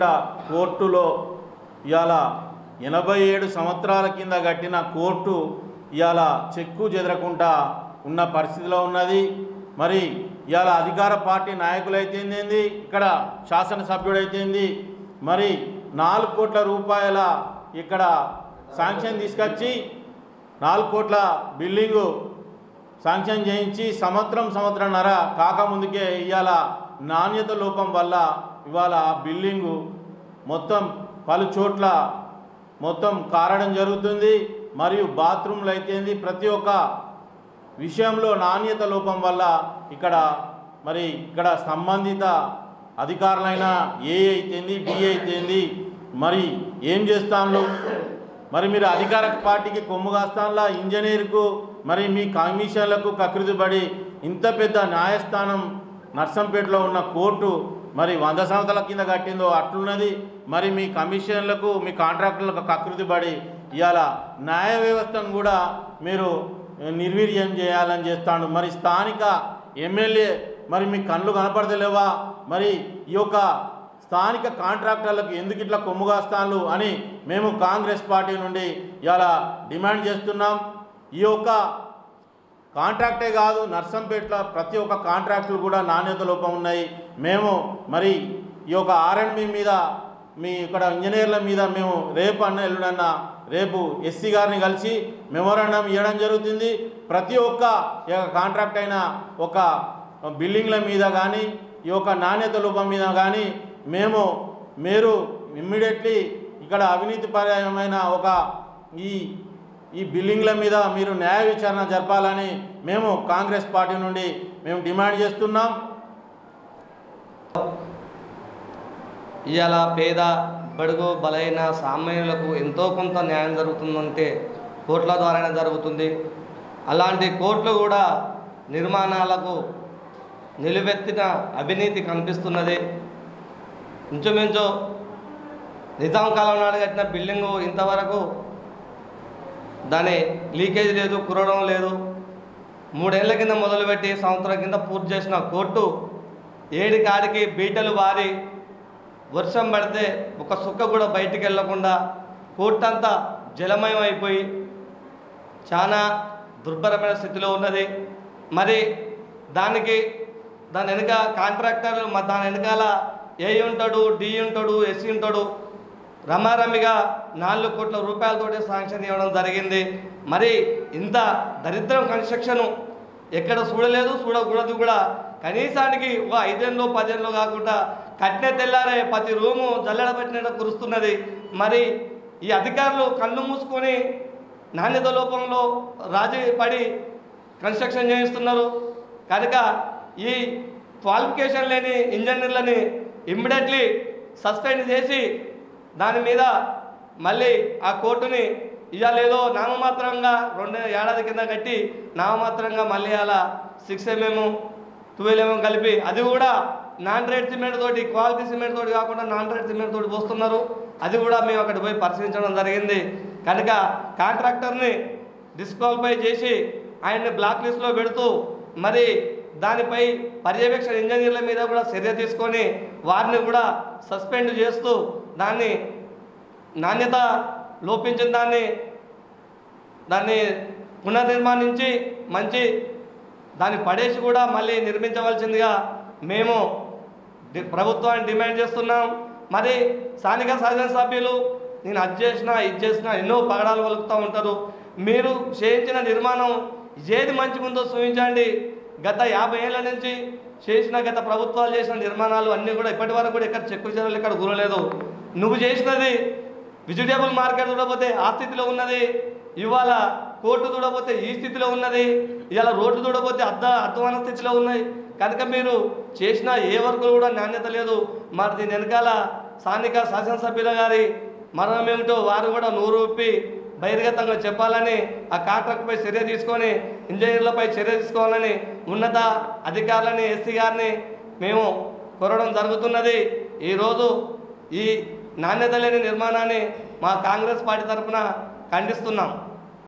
కోర్టులో ఇవాళ 87 సంవత్సరాల కింద కట్టిన కోర్టు ఇవాళ చెక్కు చెదరకుండా ఉన్న పరిస్థితిలో ఉన్నది. మరి ఇవాళ అధికార పార్టీ నాయకులైతేంది, ఇక్కడ శాసనసభ్యుడైతేంది, మరి 4 కోట్ల రూపాయల ఇక్కడ శాంక్షన్ తీసుకొచ్చి 4 కోట్ల బిల్డింగు శాంక్షన్ చేయించి సంవత్సరంన్నర కాకముందుకే ఇవాళ నాణ్యత లోపం వల్ల ఇవాళ బిల్డింగు మొత్తం పలు చోట్ల మొత్తం కారడం జరుగుతుంది. మరియు బాత్రూమ్లు అయితేంది ప్రతి ఒక్క విషయంలో నాణ్యత లోపం వల్ల ఇక్కడ సంబంధిత అధికారులైన ఏ అయితేంది బి అయితేంది మరి ఏం చేస్తాను, మరి మీరు అధికార పార్టీకి కొమ్ము కాస్తాన్లా ఇంజనీర్కు మరి మీ కమిషన్లకు కకృతిపడి ఇంత పెద్ద న్యాయస్థానం నర్సంపేటలో ఉన్న కోర్టు మరి 100 సంవత్సరాల కింద కట్టిందో అట్లున్నది. మరి మీ కమిషన్లకు మీ కాంట్రాక్టులకు కకృతిపడి ఇవాళ న్యాయ వ్యవస్థను కూడా మీరు నిర్వీర్యం చేయాలని చేస్తాను. మరి స్థానిక ఎమ్మెల్యే మరి మీ కళ్ళు కనపడతలేవా, మరి ఈ యొక్క స్థానిక కాంట్రాక్టర్లకు ఎందుకు ఇట్లా కొమ్ముగాస్తాను అని మేము కాంగ్రెస్ పార్టీ నుండి ఇవాళ డిమాండ్ చేస్తున్నాం. ఈ యొక్క కాంట్రాక్టే కాదు, నర్సంపేటలో ప్రతి ఒక్క కాంట్రాక్టులు కూడా నాణ్యత లోపం ఉన్నాయి. మేము మరి ఈ యొక్క R&B మీద మీ ఇక్కడ ఇంజనీర్ల మీద మేము రేపు ఎస్సీ గారిని కలిసి మెమోరాండం ఇవ్వడం జరుగుతుంది. ప్రతి ఒక్క కాంట్రాక్ట్ అయిన ఒక బిల్డింగ్ల మీద కానీ ఈ యొక్క నాణ్యత లోపం మీద కానీ మీరు ఇమ్మీడియట్లీ ఇక్కడ అవినీతిపరమైన ఒక ఈ బిల్డింగ్ల మీద మీరు న్యాయ విచారణ జరపాలని మేము కాంగ్రెస్ పార్టీ నుండి మేము డిమాండ్ చేస్తున్నాం. ఇవాళ పేద బడుగు బలైన సామాన్యులకు ఎంతో కొంత న్యాయం జరుగుతుందంటే కోర్టుల ద్వారానే జరుగుతుంది. అలాంటి కోర్టులు కూడా నిర్మాణాలకు నిలువెత్తిన అవినీతి కనిపిస్తున్నది. ఇంచుమించు నిజాం కాలం నాడు కట్టిన బిల్డింగు ఇంతవరకు దాని లీకేజ్ లేదు, కురవడం లేదు. 3 ఏళ్ల కింద మొదలుపెట్టి సంవత్సరం కింద పూర్తి చేసిన కోర్టు 7 కాడికి బీటలు వారి వర్షం పడితే ఒక సుక్క కూడా బయటికి వెళ్ళకుండా కోర్టు అంతా జలమయం అయిపోయి చాలా దుర్భరమైన స్థితిలో ఉన్నది. మరి దాని వెనుక కాంట్రాక్టర్లు దాని వెనకాల ఏ ఉంటాడు, డి ఉంటాడు, ఎస్సీ ఉంటాడు. రమారమిగా 4 కోట్ల రూపాయలతోటి శాంక్షన్ ఇవ్వడం జరిగింది. మరి ఇంత దరిద్రం కన్స్ట్రక్షను ఎక్కడ చూడకూడదు కూడా. కనీసానికి ఒక 5 ఏళ్ళు 10 ఏళ్ళు కాకుండా కట్టిన తెల్లారే ప్రతి రూము జల్లెడ పెట్టినట్టు కురుస్తున్నది. మరి ఈ అధికారులు కళ్ళు మూసుకొని నాణ్యత లోపంలో రాజీ పడి కన్స్ట్రక్షన్ చేయిస్తున్నారు. కనుక ఈ క్వాలిఫికేషన్ లేని ఇంజనీర్లని ఇమ్మీడియట్లీ సస్పెండ్ చేసి దాని మీద మళ్ళీ ఆ కోర్టుని ఇవాళేదో నామమాత్రంగా 2 ఏడాది కింద కట్టి నామమాత్రంగా మళ్ళీ అలా 6 mm 12 mm కలిపి అది కూడా నాన్ రేట్ సిమెంట్ తోటి, క్వాలిటీ సిమెంట్ తోటి కాకుండా నాన్ రేట్ సిమెంట్ తోటి పోస్తున్నారు. అది కూడా మేము అక్కడ పోయి పరిశీలించడం జరిగింది. కనుక కాంట్రాక్టర్ని డిస్క్వాలిఫై చేసి ఆయన్ని బ్లాక్ లిస్ట్లో పెడుతూ మరి దానిపై పర్యవేక్షణ ఇంజనీర్ల మీద కూడా చర్య తీసుకొని వారిని కూడా సస్పెండ్ చేస్తూ దాన్ని నాణ్యత లోపించిన దాన్ని పునర్నిర్మాణించి దాన్ని పడేసి కూడా మళ్ళీ నిర్మించవలసిందిగా మేము ప్రభుత్వాన్ని డిమాండ్ చేస్తున్నాం. మరి స్థానిక శాసనసభ్యులు నేను అది చేసినా ఇది చేసినా ఎన్నో పగడాలు వలుకుతూ ఉంటారు. మీరు చేయించిన నిర్మాణం ఏది మంచిగా ఉందో చూపించండి. గత 50 ఏళ్ల నుంచి గత ప్రభుత్వాలు చేసిన నిర్మాణాలు అన్నీ కూడా ఇప్పటి వరకు కూడా ఎక్కడ చెక్కు చెరువులు ఎక్కడ కూరలేదు. నువ్వు చేసినది వెజిటేబుల్ మార్కెట్ చూడకపోతే ఆ స్థితిలో ఉన్నది, ఇవాళ కోర్టు చూడకపోతే ఈ స్థితిలో ఉన్నది, ఇవాళ రోడ్డు చూడకపోతే అధ్వాన స్థితిలో ఉన్నాయి. కనుక మీరు చేసిన ఏ వర్కులు కూడా నాణ్యత లేదు. మరి దీని వెనకాల స్థానిక శాసనసభ్యుల గారి మరణం ఏమిటో వారు కూడా నోరు ఉప్పి బహిర్గతంగా చెప్పాలని, ఆ కాంట్రాక్ట్పై చర్య తీసుకొని ఇంజనీర్లపై చర్య తీసుకోవాలని ఉన్నత అధికారులని ఎస్సీ గారిని మేము కోరడం జరుగుతున్నది. ఈరోజు ఈ నాణ్యత లేని నిర్మాణాన్ని మా కాంగ్రెస్ పార్టీ తరఫున ఖండిస్తున్నాం.